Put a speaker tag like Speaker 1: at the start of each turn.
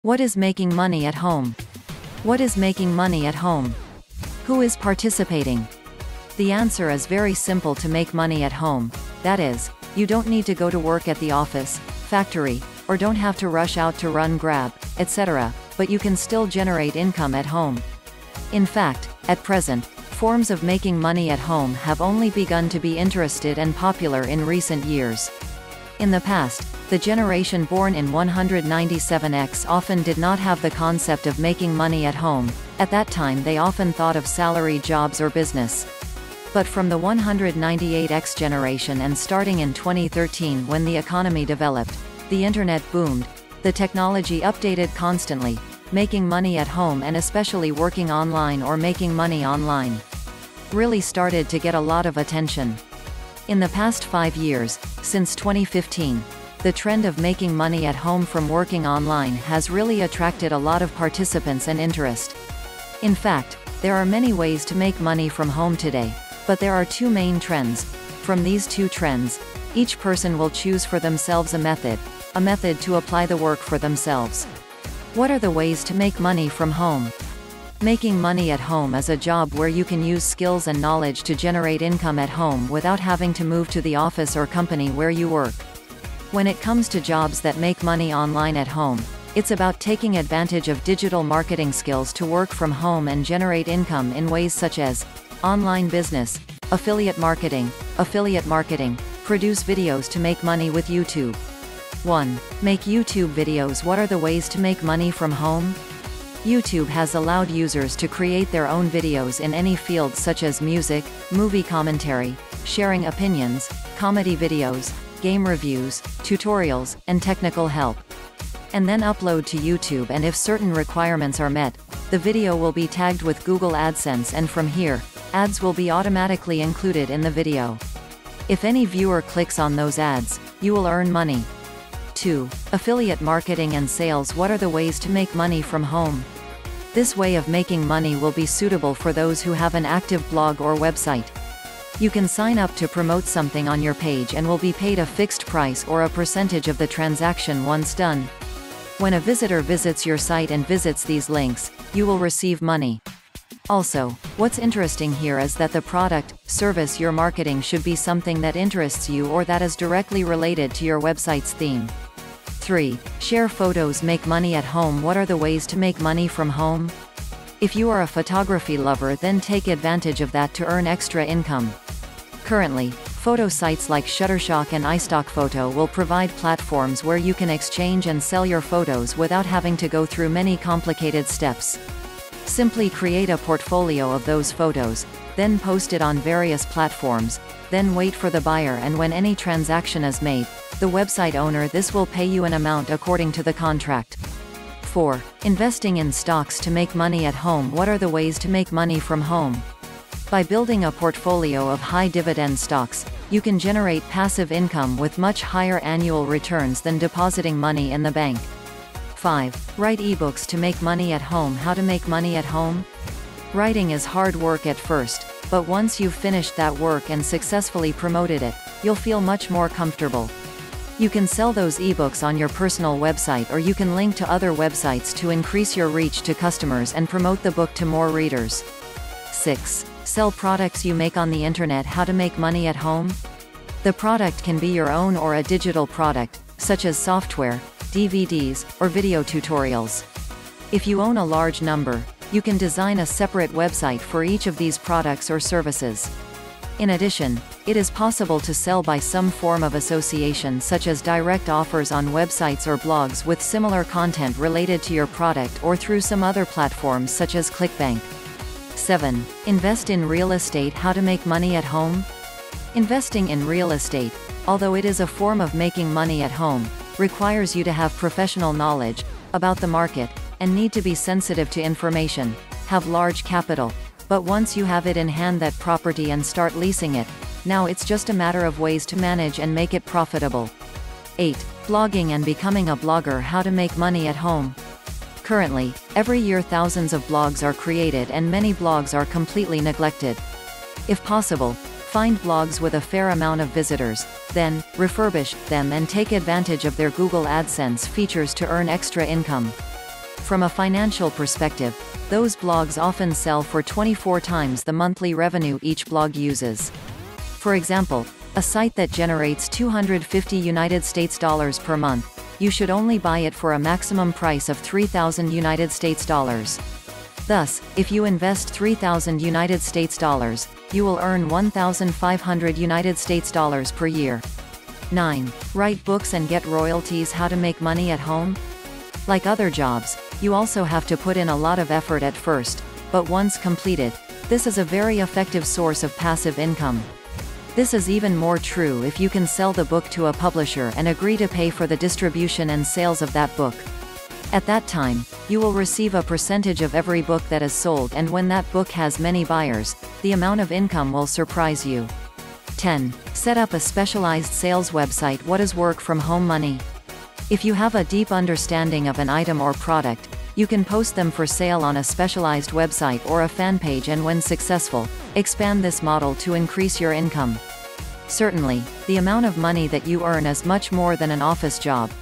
Speaker 1: What is making money at home? What is making money at home? Who is participating? The answer is very simple: to make money at home. That is, you don't need to go to work at the office, factory, or don't have to rush out to run Grab, etc., but you can still generate income at home. In fact, at present, forms of making money at home have only begun to be interested and popular in recent years. In the past, the generation born in 197X often did not have the concept of making money at home. At that time they often thought of salary jobs or business. But from the 198X generation and starting in 2013 when the economy developed, the internet boomed, the technology updated constantly, making money at home and especially working online or making money online really started to get a lot of attention. In the past 5 years, since 2015, the trend of making money at home from working online has really attracted a lot of participants and interest. In fact, there are many ways to make money from home today, but there are two main trends. From these two trends, each person will choose for themselves a method to apply the work for themselves. What are the ways to make money from home? Making money at home is a job where you can use skills and knowledge to generate income at home without having to move to the office or company where you work. When it comes to jobs that make money online at home, it's about taking advantage of digital marketing skills to work from home and generate income in ways such as online business, affiliate marketing, produce videos to make money with YouTube. 1. Make YouTube videos. What are the ways to make money from home? YouTube has allowed users to create their own videos in any field such as music, movie commentary, sharing opinions, comedy videos, game reviews, tutorials, and technical help. And then upload to YouTube, and if certain requirements are met, the video will be tagged with Google AdSense, and from here, ads will be automatically included in the video. If any viewer clicks on those ads, you will earn money. 2. Affiliate marketing and sales. What are the ways to make money from home? This way of making money will be suitable for those who have an active blog or website. You can sign up to promote something on your page and will be paid a fixed price or a percentage of the transaction once done. When a visitor visits your site and visits these links, you will receive money. Also, what's interesting here is that the product, service you're marketing should be something that interests you or that is directly related to your website's theme. 3. Share photos. Make money at home. What are the ways to make money from home? If you are a photography lover, then take advantage of that to earn extra income. Currently, photo sites like Shutterstock and iStockPhoto will provide platforms where you can exchange and sell your photos without having to go through many complicated steps. Simply create a portfolio of those photos, then post it on various platforms, then wait for the buyer, and when any transaction is made, the website owner will pay you an amount according to the contract. 4. Investing in stocks to make money at home. What are the ways to make money from home? By building a portfolio of high dividend stocks, you can generate passive income with much higher annual returns than depositing money in the bank. 5. Write ebooks to make money at home. How to make money at home? Writing is hard work at first, but once you've finished that work and successfully promoted it, you'll feel much more comfortable. You can sell those ebooks on your personal website, or you can link to other websites to increase your reach to customers and promote the book to more readers. 6. Sell products you make on the internet. How to make money at home? The product can be your own or a digital product, such as software, DVDs, or video tutorials. If you own a large number, you can design a separate website for each of these products or services. In addition, it is possible to sell by some form of association, such as direct offers on websites or blogs with similar content related to your product, or through some other platforms such as ClickBank. 7. Invest in real estate. How to make money at home? Investing in real estate, although it is a form of making money at home, requires you to have professional knowledge about the market, and need to be sensitive to information, have large capital. But once you have it in hand, that property, and start leasing it, now it's just a matter of ways to manage and make it profitable. 8. Blogging and becoming a blogger. How to make money at home? Currently, every year thousands of blogs are created and many blogs are completely neglected. If possible, find blogs with a fair amount of visitors, then refurbish them and take advantage of their Google AdSense features to earn extra income. From a financial perspective, those blogs often sell for 24 times the monthly revenue each blog uses. For example, a site that generates $250 per month, you should only buy it for a maximum price of $3,000. Thus, if you invest $3,000, you will earn $1,500 per year. 9. Write books and get royalties. How to make money at home? Like other jobs, you also have to put in a lot of effort at first, but once completed, this is a very effective source of passive income. This is even more true if you can sell the book to a publisher and agree to pay for the distribution and sales of that book. At that time, you will receive a percentage of every book that is sold, and when that book has many buyers, the amount of income will surprise you. 10. Set up a specialized sales website. What is work from home money? If you have a deep understanding of an item or product, you can post them for sale on a specialized website or a fan page, and when successful, expand this model to increase your income. Certainly, the amount of money that you earn is much more than an office job,